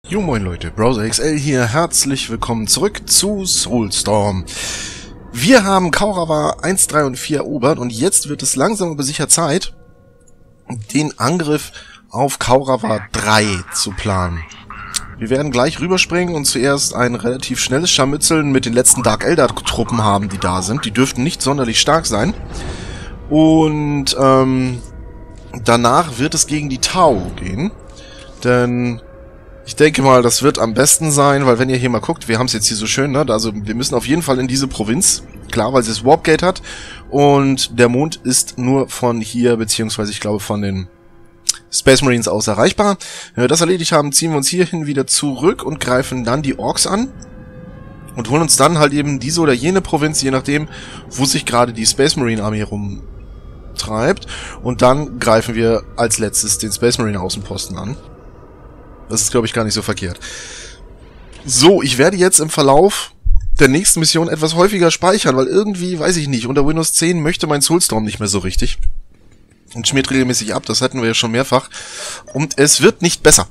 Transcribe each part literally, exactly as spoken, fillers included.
Jo moin Leute, Browser X L hier, herzlich willkommen zurück zu Soulstorm. Wir haben Kaurawa eins, drei und vier erobert und jetzt wird es langsam aber sicher Zeit, den Angriff auf Kaurawa drei zu planen. Wir werden gleich rüberspringen und zuerst ein relativ schnelles Scharmützeln mit den letzten Dark Eldar Truppen haben, die da sind. Die dürften nicht sonderlich stark sein. Und ähm, danach wird es gegen die Tau gehen, denn ich denke mal, das wird am besten sein, weil wenn ihr hier mal guckt, wir haben es jetzt hier so schön, ne? Also wir müssen auf jeden Fall in diese Provinz, klar, weil sie das Warpgate hat und der Mond ist nur von hier, beziehungsweise ich glaube von den Space Marines aus erreichbar. Wenn wir das erledigt haben, ziehen wir uns hierhin wieder zurück und greifen dann die Orks an und holen uns dann halt eben diese oder jene Provinz, je nachdem, wo sich gerade die Space Marine Armee rumtreibt, und dann greifen wir als letztes den Space Marine Außenposten an. Das ist, glaube ich, gar nicht so verkehrt. So, ich werde jetzt im Verlauf der nächsten Mission etwas häufiger speichern, weil irgendwie, weiß ich nicht, unter Windows zehn möchte mein Soulstorm nicht mehr so richtig. Und schmiert regelmäßig ab, das hatten wir ja schon mehrfach. Und es wird nicht besser.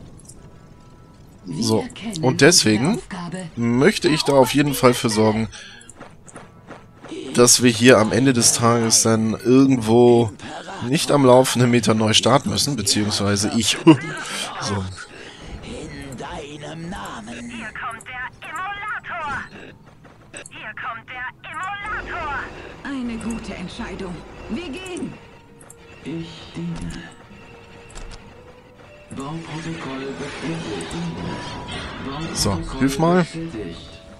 So, und deswegen möchte ich da auf jeden Fall für sorgen, dass wir hier am Ende des Tages dann irgendwo nicht am laufenden Meter neu starten müssen, beziehungsweise ich. So. In deinem Namen. Hier kommt der Immolator. Hier kommt der Immolator. Eine gute Entscheidung. Wir gehen. Ich diene. Bauprotokoll bestätigt. So, hilf mal. Bestätigt.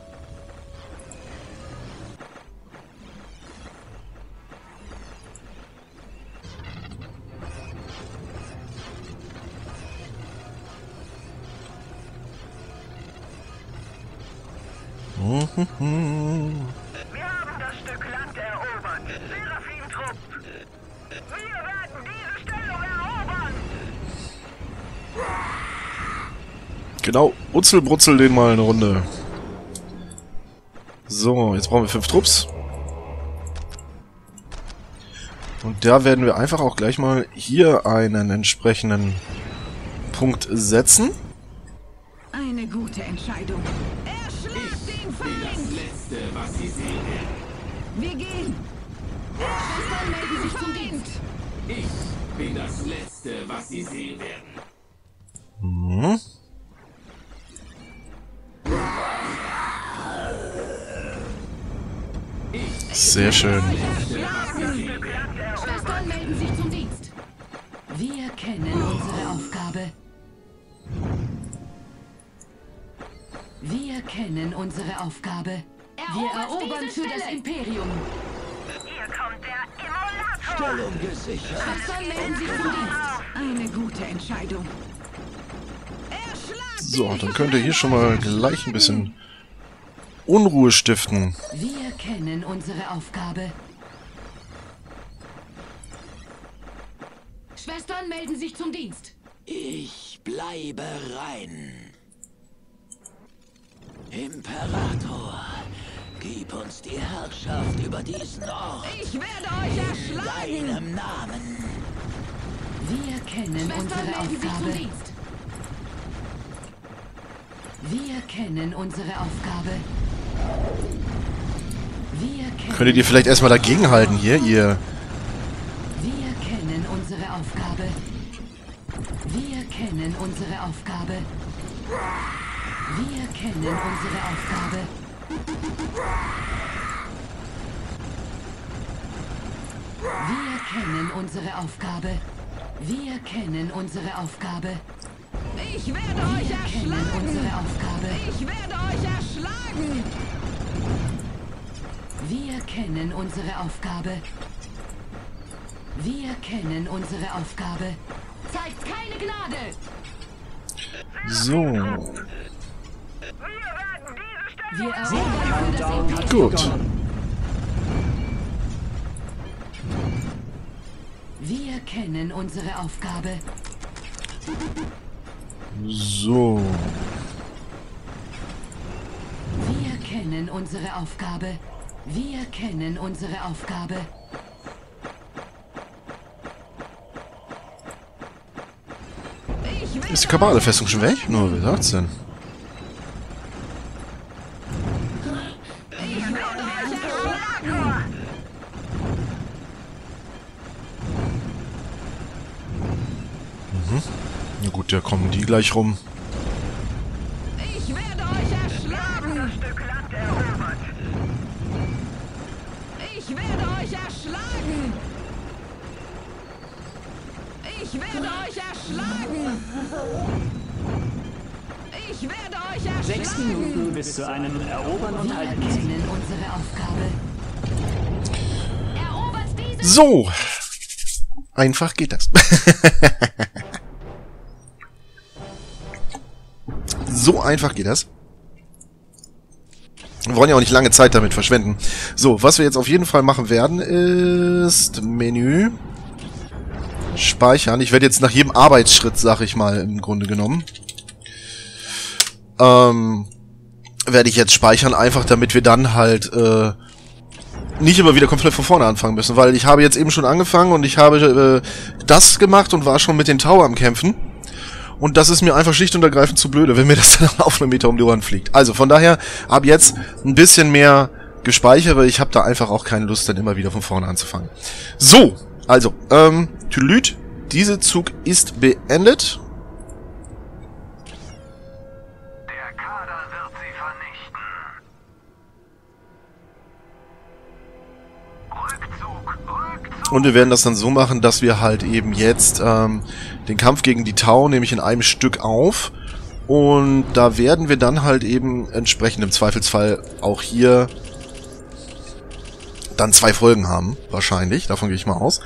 Wir haben das Stück Land erobert. Seraphim-Trupp. Wir werden diese Stellung erobern. Genau, Utzelbrutzel den mal eine Runde. So, jetzt brauchen wir fünf Trupps. Und da werden wir einfach auch gleich mal hier einen entsprechenden Punkt setzen. Eine gute Entscheidung. Erschlagt den Feind. Letzte, was Sie sehen werden. Wir gehen. Schwestern melden sich zum Dienst. Ich bin das Letzte, was Sie sehen werden. Mhm. Sehr schön. Schwestern melden sich zum Dienst. Wir kennen unsere Aufgabe. Wir kennen unsere Aufgabe. Wir erobern für das Imperium. Hier kommt der Immolator. Stellung gesichert. Schwestern melden sich zum Dienst. Eine gute Entscheidung. Erschlagt So, dann könnt ihr hier schon mal gleich ein bisschen Unruhe stiften. Wir kennen unsere Aufgabe. Schwestern melden sich zum Dienst. Ich bleibe rein. Imperator, gib uns die Herrschaft über diesen Ort. Ich werde euch In erschlagen. deinem Namen. Wir kennen Schwestern unsere melden sich zum Aufgabe. Dienst. Wir kennen unsere Aufgabe. Wir kennen Könntet ihr vielleicht erstmal dagegenhalten hier, ihr... Wir kennen unsere Aufgabe. Wir kennen unsere Aufgabe. Wir kennen unsere Aufgabe. Wir kennen unsere Aufgabe. Wir kennen unsere Aufgabe. Ich werde euch Wir kennen erschlagen. unsere Aufgabe. Ich werde euch erschlagen. Wir kennen unsere Aufgabe. Wir kennen unsere Aufgabe. Zeigt keine Gnade. So, Wir werden diese Stellung Wir erobern für das Imperium. gut. Wir kennen unsere Aufgabe. So. Wir kennen unsere Aufgabe. Wir kennen unsere Aufgabe. Ich Ist die Kabale-Festung schon weg? Nur, wer sagt's denn? Mhm. Na gut, da kommen die gleich rum. Ich werde euch erschlagen. Das Stück Land erobert. Ich werde euch erschlagen. Ich werde euch erschlagen. Ich werde euch erschlagen. Sechs Minuten bis zu einem Erobern und Wir Halten. kennen unsere Aufgabe. Erobert diese... So. Einfach geht das. So einfach geht das. Wir wollen ja auch nicht lange Zeit damit verschwenden. So, was wir jetzt auf jeden Fall machen werden, ist Menü. Speichern. Ich werde jetzt nach jedem Arbeitsschritt, sag ich mal, im Grunde genommen, ähm, werde ich jetzt speichern, einfach damit wir dann halt äh, nicht immer wieder komplett von vorne anfangen müssen, weil ich habe jetzt eben schon angefangen und ich habe äh, das gemacht und war schon mit den Tower am Kämpfen. Und das ist mir einfach schlicht und ergreifend zu blöde, wenn mir das dann auf einen Meter um die Ohren fliegt. Also von daher, ab jetzt ein bisschen mehr gespeichert, weil ich habe da einfach auch keine Lust, dann immer wieder von vorne anzufangen. So, also, ähm, Tülüt, dieser Zug ist beendet. Der Kader wird sie vernichten. Rückzug, Rückzug. Und wir werden das dann so machen, dass wir halt eben jetzt ähm, den Kampf gegen die Tau nämlich in einem Stück auf. Und da werden wir dann halt eben entsprechend im Zweifelsfall auch hier dann zwei Folgen haben. Wahrscheinlich, davon gehe ich mal aus.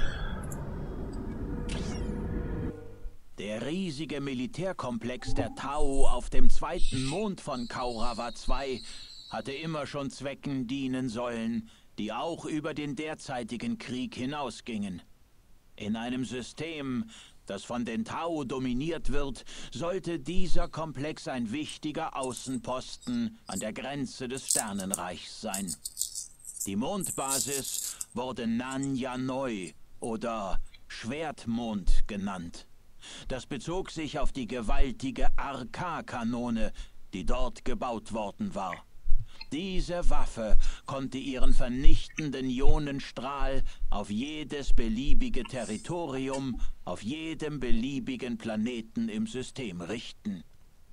Der riesige Militärkomplex der Tau auf dem zweiten Mond von Kaurava zwei hatte immer schon Zwecken dienen sollen, die auch über den derzeitigen Krieg hinausgingen. In einem System, das von den Tau dominiert wird, sollte dieser Komplex ein wichtiger Außenposten an der Grenze des Sternenreichs sein. Die Mondbasis wurde Nanya Neu oder Schwertmond genannt. Das bezog sich auf die gewaltige R K-Kanone, die dort gebaut worden war. Diese Waffe konnte ihren vernichtenden Ionenstrahl auf jedes beliebige Territorium, auf jedem beliebigen Planeten im System richten.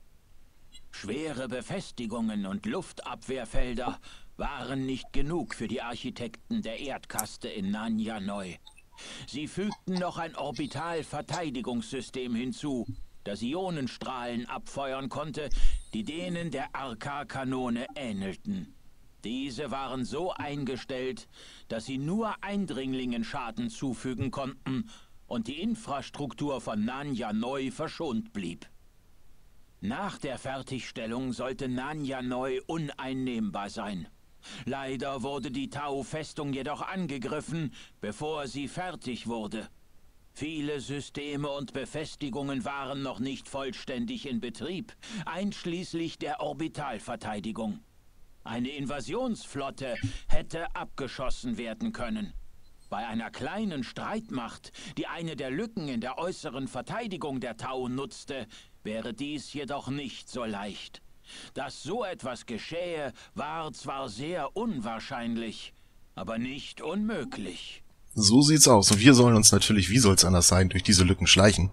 Schwere Befestigungen und Luftabwehrfelder waren nicht genug für die Architekten der Erdkaste in Nanya Neu. Sie fügten noch ein Orbitalverteidigungssystem hinzu, das Ionenstrahlen abfeuern konnte, die denen der R K-Kanone ähnelten. Diese waren so eingestellt, dass sie nur Eindringlingen Schaden zufügen konnten und die Infrastruktur von Nanya Neu verschont blieb. Nach der Fertigstellung sollte Nanya Neu uneinnehmbar sein. Leider wurde die Tau-Festung jedoch angegriffen, bevor sie fertig wurde. Viele Systeme und Befestigungen waren noch nicht vollständig in Betrieb, einschließlich der Orbitalverteidigung. Eine Invasionsflotte hätte abgeschossen werden können. Bei einer kleinen Streitmacht, die eine der Lücken in der äußeren Verteidigung der Tau nutzte, wäre dies jedoch nicht so leicht. Dass so etwas geschähe, war zwar sehr unwahrscheinlich, aber nicht unmöglich. So sieht's aus. Und wir sollen uns natürlich, wie soll's anders sein, durch diese Lücken schleichen.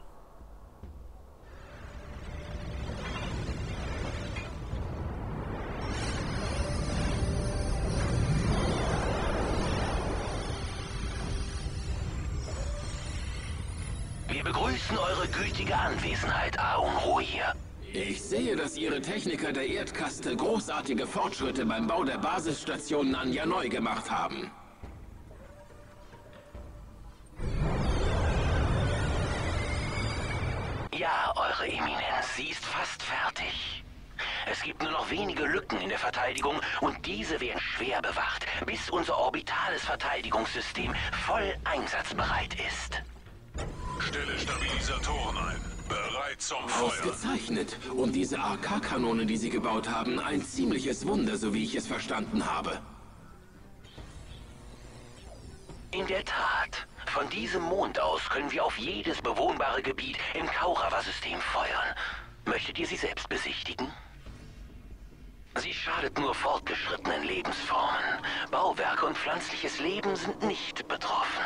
Wir begrüßen eure gütige Anwesenheit, Aun Rohir. Ich sehe, dass Ihre Techniker der Erdkaste großartige Fortschritte beim Bau der Basisstation Nanya Neu gemacht haben. Ja, Eure Eminenz, sie ist fast fertig. Es gibt nur noch wenige Lücken in der Verteidigung und diese werden schwer bewacht, bis unser orbitales Verteidigungssystem voll einsatzbereit ist. Stelle Stabilisatoren ein. Bereit zum Feuer. Ausgezeichnet. Und diese R K-Kanone, die Sie gebaut haben, ein ziemliches Wunder, so wie ich es verstanden habe. In der Tat. Von diesem Mond aus können wir auf jedes bewohnbare Gebiet im Kaurava-System feuern. Möchtet ihr sie selbst besichtigen? Sie schadet nur fortgeschrittenen Lebensformen. Bauwerke und pflanzliches Leben sind nicht betroffen.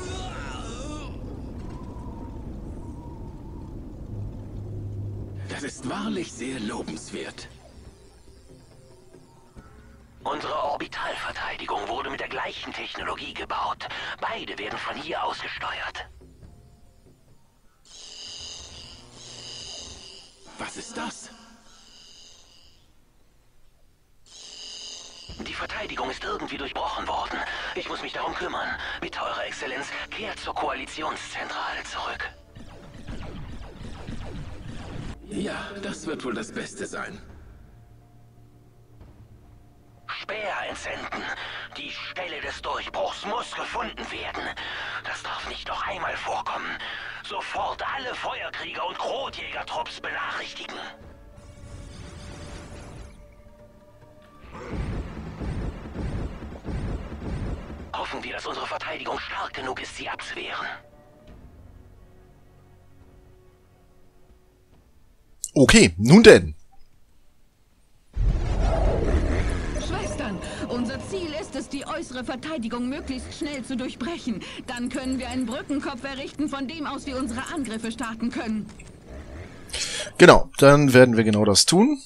Das ist wahrlich sehr lobenswert. Unsere Orbitalverteidigung wurde mit der gleichen Technologie gebaut. Beide werden von hier aus gesteuert. Was ist das? Die Verteidigung ist irgendwie durchbrochen worden. Ich muss mich darum kümmern. Bitte, Eure Exzellenz, kehrt zur Koalitionszentrale zurück. Ja, das wird wohl das Beste sein. Speer entsenden. Die Stelle des Durchbruchs muss gefunden werden. Das darf nicht noch einmal vorkommen. Sofort alle Feuerkrieger und Krotjägertrupps benachrichtigen. Hoffen wir, dass unsere Verteidigung stark genug ist, sie abzuwehren. Okay, nun denn. Schwestern, unser Ziel ist es, die äußere Verteidigung möglichst schnell zu durchbrechen. Dann können wir einen Brückenkopf errichten, von dem aus wir unsere Angriffe starten können. Genau, dann werden wir genau das tun.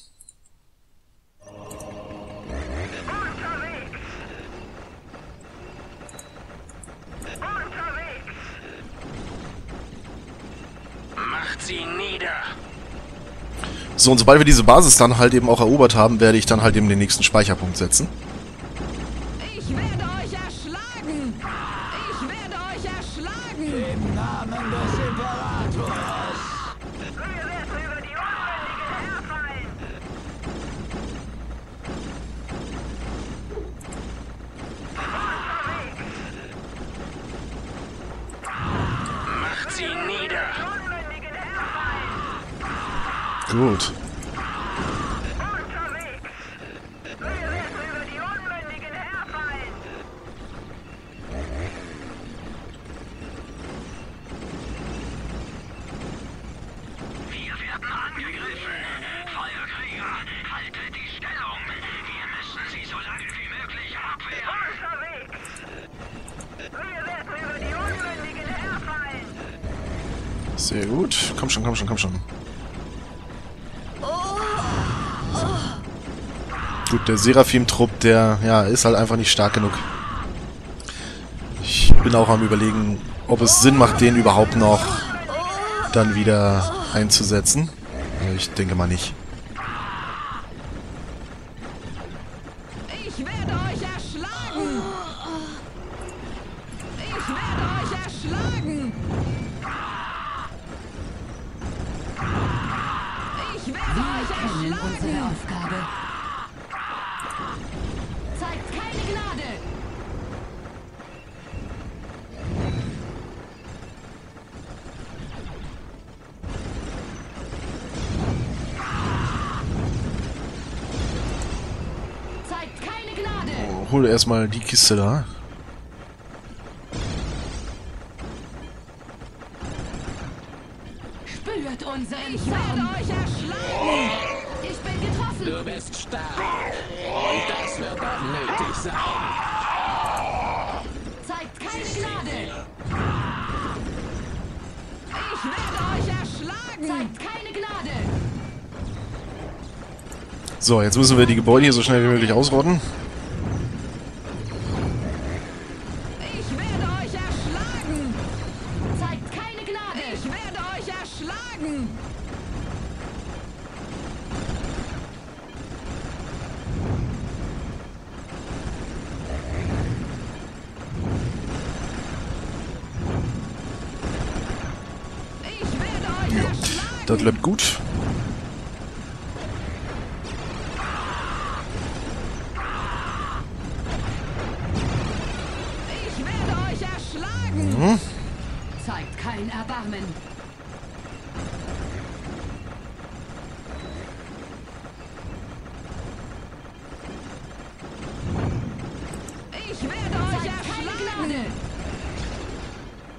Macht sie nieder! So, und sobald wir diese Basis dann halt eben auch erobert haben, werde ich dann halt eben den nächsten Speicherpunkt setzen. Ich werde euch erschlagen! Ich werde euch erschlagen! Im Namen des Imperators! Wir werden über die Unmündigen herfallen! Macht sie nieder! Unmündigen herfallen! Gut. Unterwegs! Wir werden über die Unmündigen herfallen! Wir werden angegriffen! Feuerkrieger, haltet die Stellung! Wir müssen sie so lange wie möglich abwehren! Unterwegs! Wir werden über die Unmündigen herfallen! Sehr gut. Komm schon, komm schon, komm schon. Gut, der Seraphim-Trupp, der, ja, ist halt einfach nicht stark genug. Ich bin auch am Überlegen, ob es Sinn macht, den überhaupt noch dann wieder einzusetzen. Ich denke mal nicht. Ich werde euch erschlagen! Ich werde euch erschlagen! Ich werde Wir euch kennen unsere erschlagen! Aufgabe. Zeigt keine Gnade! Zeigt keine Gnade! Oh, hol erstmal die Kiste da. Spürt unseren Ich werde Zorn! euch erschlagen! Ich bin getroffen! Du bist stark. Und das wird auch nötig sein. Zeigt keine Gnade! Ich werde euch erschlagen! Zeigt keine Gnade! So, jetzt müssen wir die Gebäude hier so schnell wie möglich ausrotten. Ich werde euch erschlagen! Zeigt keine Gnade! Ich werde euch erschlagen! Ich werde euch erschlagen! Das läuft gut. Ich werde euch erschlagen! Zeigt kein Erbarmen! Ich werde euch Zeigt keine erschlagen! Gnade!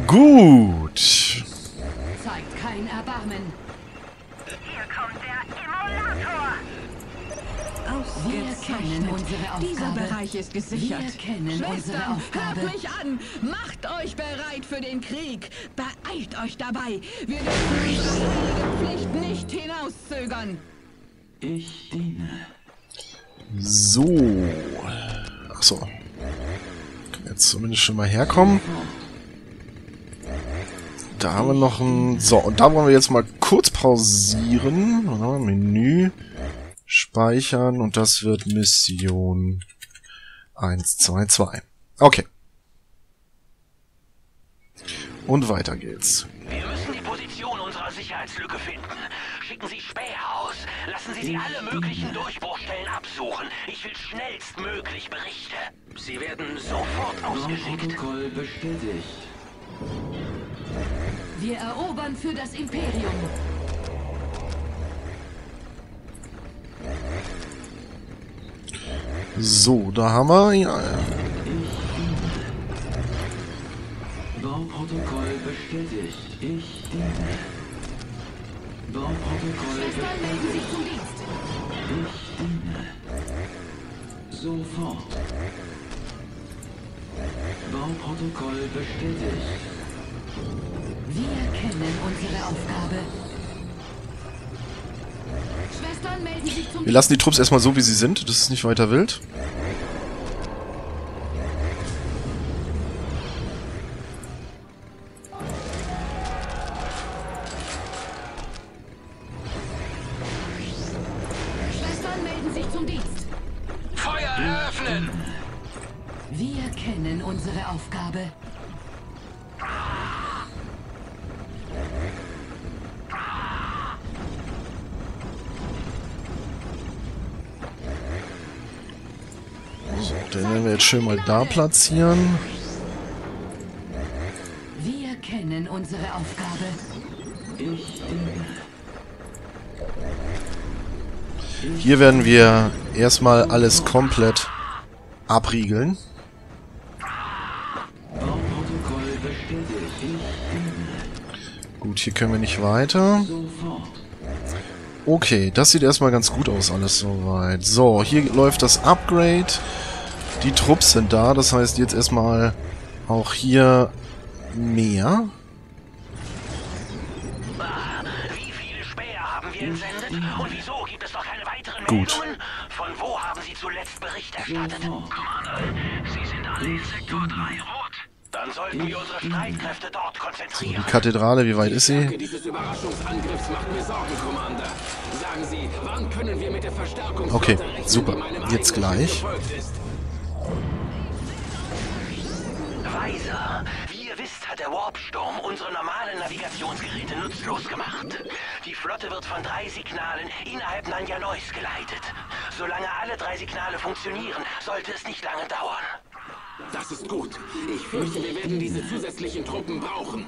Gut. Zeigt kein Erbarmen. Hier kommt der Immolator. Ausgezeichnet. Wir kennen unsere Aufgabe. Dieser Bereich ist gesichert. Wir kennen unsere Schwestern, Aufgabe. hört mich an. Macht euch bereit für den Krieg. Beeilt euch dabei. Wir dürfen unsere heilige Pflicht nicht hinauszögern. Ich diene. So. Achso. Können wir jetzt zumindest schon mal herkommen. Da haben wir noch ein... So, und da wollen wir jetzt mal kurz pausieren. Menü. Speichern. Und das wird Mission eins, zwei, zwei. Okay. Und weiter geht's. Wir müssen die Position unserer Sicherheitslücke finden. Schicken Sie Späher aus. Lassen Sie sie alle möglichen Durchbruchstellen absuchen. Ich will schnellstmöglich Berichte. Sie werden sofort ausgeschickt. Protokoll bestätigt. Wir erobern für das Imperium. So, da haben wir... Ja, Bauprotokoll bestätigt. Ich diene. Bauprotokoll Schwestern melden sich zum Dienst. Ich diene. Sofort. Bauprotokoll bestätigt. Wir kennen unsere Aufgabe. Schwestern melden sich zum wir lassen die Trupps erstmal so, wie sie sind. Das ist nicht weiter wild. Schwestern melden sich zum Dienst. Feuer eröffnen! Wir kennen unsere Aufgabe. So, den werden wir jetzt schön mal da platzieren. Wir kennen unsere Aufgabe. Ich diene. Hier werden wir erstmal alles komplett abriegeln. Bauprotokoll bestätigt. Ich diene. Gut, hier können wir nicht weiter. Sofort. Okay, das sieht erstmal ganz gut aus, alles soweit. So, hier läuft das Upgrade. Die Trupps sind da, das heißt jetzt erstmal auch hier mehr. Wie viele Späher haben wir entsendet? Und wieso gibt es noch keine weiteren Gut. Meldungen? Von wo haben Sie zuletzt Bericht erstattet? Commander, Sie sind alle in Sektor drei rot. Dann sollten wir unsere Streitkräfte dort Die konzentrieren. Kathedrale, wie weit ist Die sie? Stärke dieses Überraschungsangriffs macht mir Sorgen, Commander. Sagen Sie, wann können wir mit der Verstärkung Okay, rechnen, super. die meinem Jetzt eigenen gleich. Schiff gefolgt ist? Weiser, wie ihr wisst, hat der Warpsturm unsere normalen Navigationsgeräte nutzlos gemacht. Die Flotte wird von drei Signalen innerhalb Nanja Nois geleitet. Solange alle drei Signale funktionieren, sollte es nicht lange dauern. Das ist gut. Ich fürchte, wir werden diese zusätzlichen Truppen brauchen.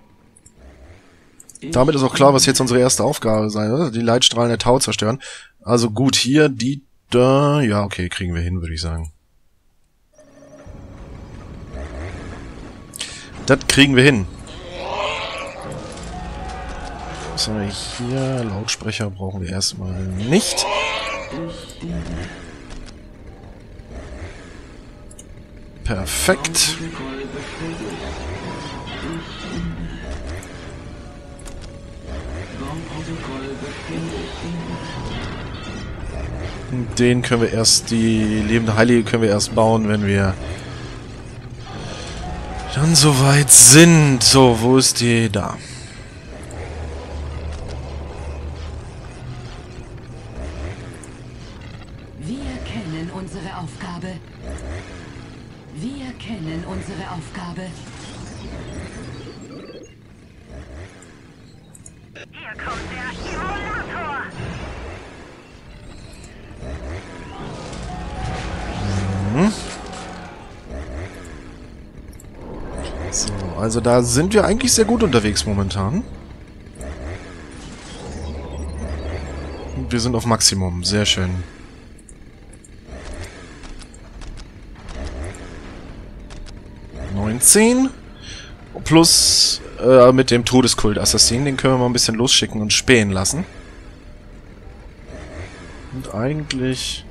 Damit ist auch klar, was jetzt unsere erste Aufgabe sein wird. Die Leitstrahlen der Tau zerstören. Also gut, hier, die da... Ja, okay, kriegen wir hin, würde ich sagen. Das kriegen wir hin. Was haben wir hier? Lautsprecher brauchen wir erstmal nicht. Perfekt. Den können wir erst, die lebende Heilige können wir erst bauen, wenn wir dann soweit sind. So, wo ist die? Da. Wir kennen unsere Aufgabe. Wir kennen unsere Aufgabe. Hier kommt der Immolator. So, also da sind wir eigentlich sehr gut unterwegs momentan. Wir sind auf Maximum, sehr schön. neunzehn. Plus äh, mit dem Todeskult-Assassin, den können wir mal ein bisschen losschicken und spähen lassen. Und eigentlich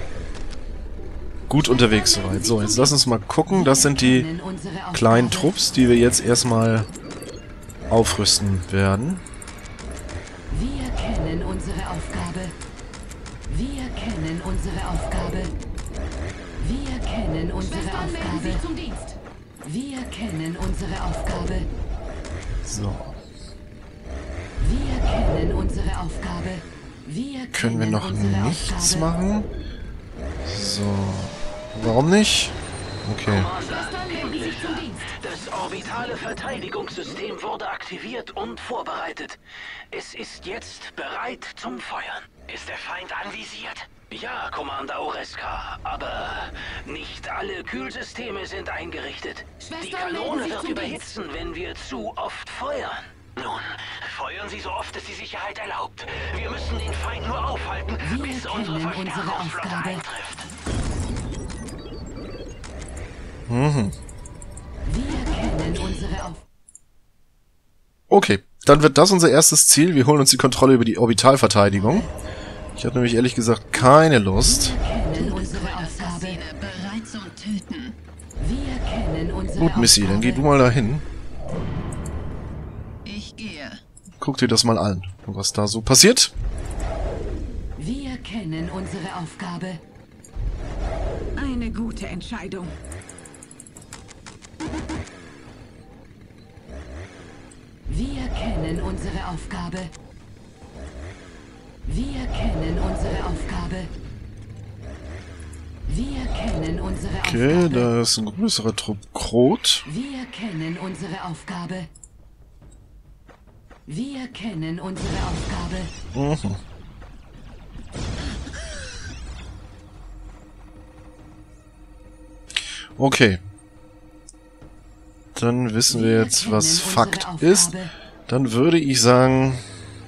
gut unterwegs soweit. So, jetzt lass uns mal gucken. Das sind die kleinen Trupps, die wir jetzt erstmal aufrüsten werden. Wir kennen unsere Aufgabe. Wir kennen unsere Aufgabe. Wir kennen unsere Schwestern, melden Aufgabe. sich zum Dienst. Wir kennen unsere Aufgabe. So. Wir kennen unsere Aufgabe. Wir Können wir noch unsere nichts Aufgabe. machen? So. Warum nicht? Okay. Schwestern, melden sich zum Dienst. Das orbitale Verteidigungssystem wurde aktiviert und vorbereitet. Es ist jetzt bereit zum Feuern. Ist der Feind anvisiert? Ja, Commander Oreska, aber nicht alle Kühlsysteme sind eingerichtet. Schwestern, Die melden Kanone sich wird zum überhitzen, wenn wir zu oft feuern. Nun, feuern Sie so oft es die Sicherheit erlaubt. Wir müssen den Feind nur aufhalten, Wir bis unsere kennen unsere Verstärkungsflotte Aufgabe. eintrifft. Mhm. Wir kennen unsere Aufgabe. Okay, dann wird das unser erstes Ziel. Wir holen uns die Kontrolle über die Orbitalverteidigung. Ich habe nämlich ehrlich gesagt keine Lust. Wir kennen unsere Aufgabe. Bereit zum Töten. Wir kennen unsere Gut, Missy, dann geh du Aufgabe. mal dahin. Ich gehe. Guck dir das mal an, was da so passiert. Wir kennen unsere Aufgabe. Eine gute Entscheidung. Wir kennen unsere Aufgabe. Wir kennen unsere Aufgabe. Wir kennen unsere Okay, Aufgabe. da ist ein größerer Trupp Krot. Wir kennen unsere Aufgabe. Wir kennen unsere Aufgabe. Mhm. Okay. Dann wissen wir jetzt, was kennen Fakt unsere ist. Aufgabe. Dann würde ich sagen...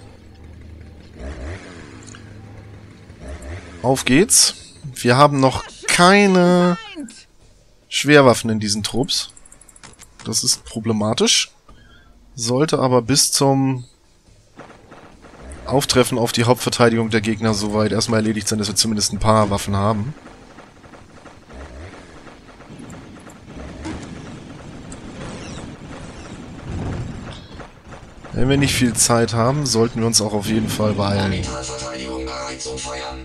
Auf geht's. Wir haben noch keine Schwerwaffen in diesen Trupps. Das ist problematisch. Sollte aber bis zum Auftreffen auf die Hauptverteidigung der Gegner soweit erstmal erledigt sein, dass wir zumindest ein paar Waffen haben. Wenn wir nicht viel Zeit haben, sollten wir uns auch auf jeden Fall beeilen. Orbitalverteidigung bereit zum Feuern.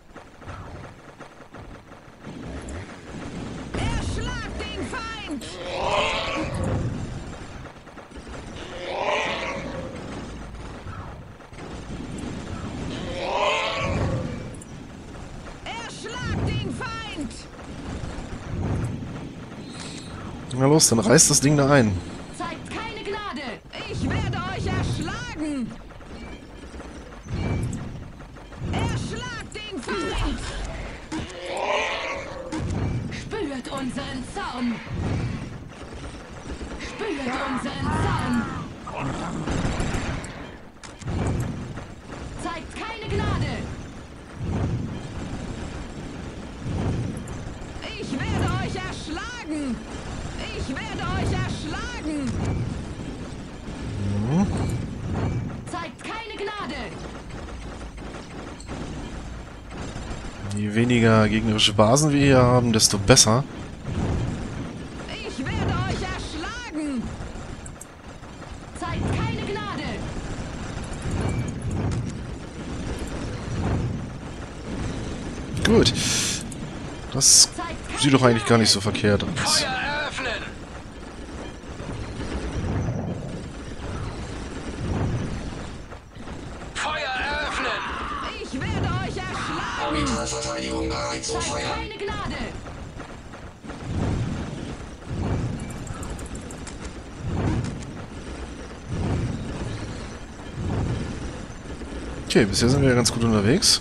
Erschlagt den Feind! Erschlagt den Feind! Na los, dann reißt das Ding da ein. Zeigt keine Gnade! Ich werde euch erschlagen! Erschlagt den Feind! Spürt unseren Zaun. Spürt unseren Zaun. Zeigt keine Gnade! Ich werde euch erschlagen! Ich werde euch erschlagen! Zeigt keine Gnade! Je weniger gegnerische Basen wir hier haben, desto besser. Ich werde euch erschlagen! Zeigt keine Gnade! Gut. Das Zeigt keine sieht doch eigentlich gar Gnade! nicht so verkehrt aus. Feuer eröffnen! Feuer eröffnen! Ich werde euch erschlagen! Orbitalverteidigung bereit zum Zeigt keine Gnade! Okay, bisher sind wir ja ganz gut unterwegs.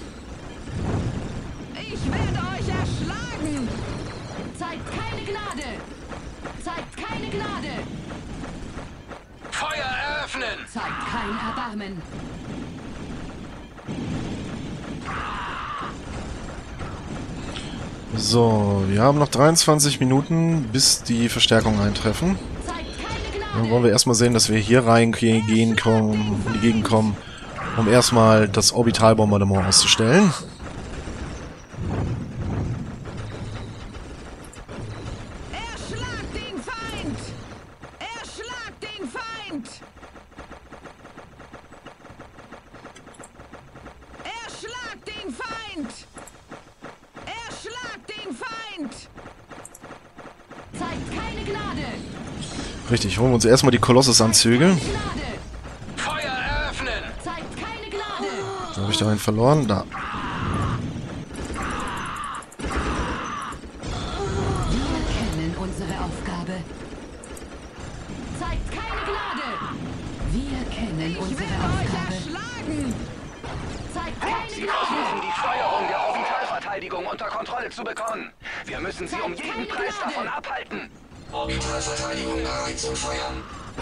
Ich werde euch erschlagen! Zeigt keine Gnade! Zeigt keine Gnade! Feuer eröffnen! Zeigt kein Erbarmen. So, wir haben noch dreiundzwanzig Minuten, bis die Verstärkungen eintreffen. Zeigt keine Gnade! Dann wollen wir erstmal sehen, dass wir hier reingehen kommen, in die Gegend kommen, um erstmal das Orbitalbombardement auszustellen. Erschlagt den Feind! Erschlagt den Feind! Erschlagt den Feind! Erschlagt den Feind! Zeigt keine Gnade! Richtig, holen wir uns erstmal die Kolossus-Anzüge. Gnade! Feuer eröffnen! Zeigt keine Gnade! Da habe ich da einen verloren. Da. Wir kennen unsere Aufgabe. Zeigt keine Gnade! Wir kennen Ich unsere werde euch Aufgabe. erschlagen! Zeigt keine Sie Gnade! versuchen, die Steuerung der Orbitalverteidigung unter Kontrolle zu bekommen. Wir müssen sie um jeden Preis davon abhalten. Orbitalverteidigung bereit zum Feuern.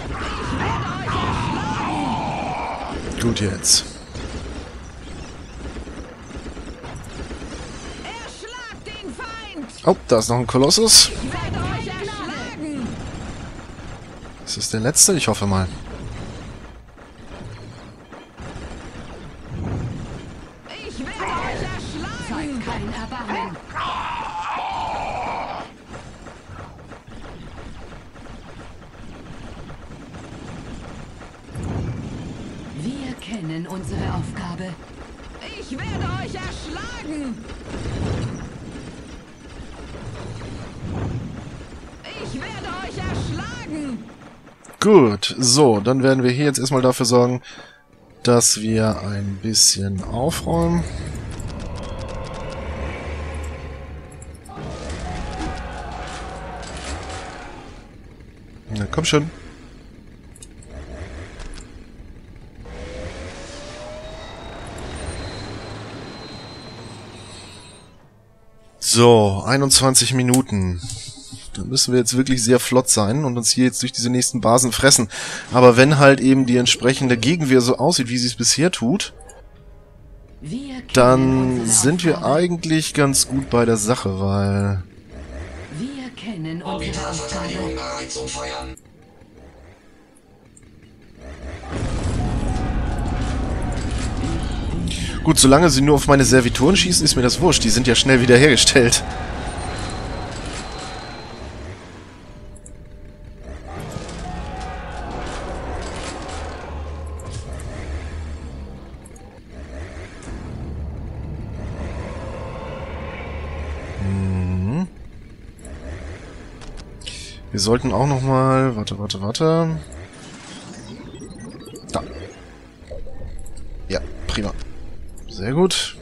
Gut jetzt. Erschlagt den Feind! Oh, da ist noch ein Kolossus. Ich werde euch erschlagen! Ist das der letzte? Ich hoffe mal. Ich werde euch erschlagen! Zeigt kein Erbarmen! Wir kennen unsere Aufgabe. Ich werde euch erschlagen! Ich werde euch erschlagen! Gut, so, dann werden wir hier jetzt erstmal dafür sorgen, dass wir ein bisschen aufräumen. Na, komm schon. So, einundzwanzig Minuten. Da müssen wir jetzt wirklich sehr flott sein und uns hier jetzt durch diese nächsten Basen fressen. Aber wenn halt eben die entsprechende Gegenwehr so aussieht, wie sie es bisher tut, Wir kennen dann unsere sind wir Aufgabe. eigentlich ganz gut bei der Sache, weil... Wir kennen unsere Orbitalverteidigung Aufgabe. bereit zum Feuern. Gut, solange sie nur auf meine Servitoren schießen, ist mir das wurscht. Die sind ja schnell wieder hergestellt. Hm. Wir sollten auch noch mal... Warte, warte, warte. Da. Ja, prima. Sehr gut.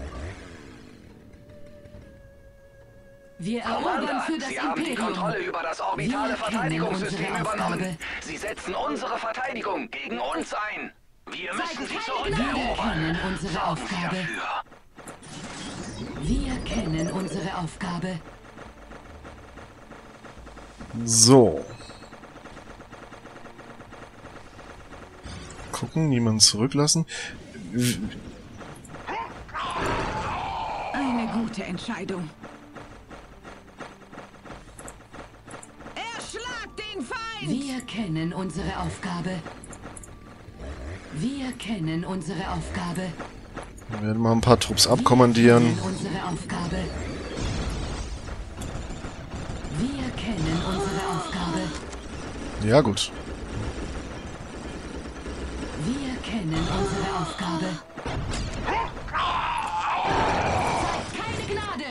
Wir erobern Commander, für das Sie haben die Imperium. Kontrolle über das orbitale Wir Verteidigungssystem kennen unsere Aufgabe. übernommen. Sie setzen unsere Verteidigung gegen uns ein. Wir müssen sie keine Gnade. Wir zurückerobern. kennen unsere Sorgen Sie Aufgabe. dafür. Wir kennen unsere Aufgabe. So. Gucken, niemanden zurücklassen. W- Eine gute Entscheidung. Erschlagt den Feind! Wir kennen unsere Aufgabe. Wir kennen unsere Aufgabe. Wir werden mal ein paar Trupps abkommandieren. Wir kennen unsere Aufgabe. Wir kennen unsere Aufgabe. Ja, gut. Wir kennen unsere Aufgabe.